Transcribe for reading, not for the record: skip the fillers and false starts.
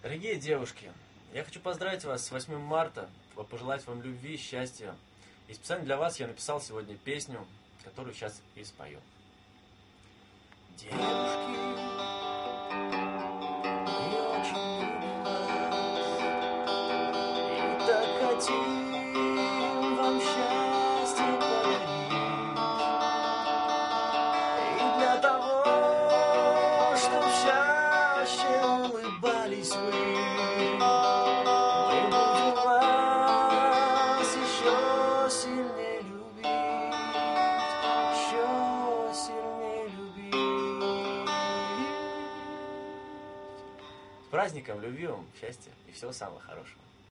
Дорогие девушки, я хочу поздравить вас с 8 марта, пожелать вам любви, счастья. И специально для вас я написал сегодня песню, которую сейчас и спою. Девушки, мы очень любим вас и так хотим вам счастье подарить. И для того, чтоб чаще улыбались вы, мы будем вас еще сильнее любить, еще сильнее любить. С праздником, любви вам, счастья и всего самого хорошего.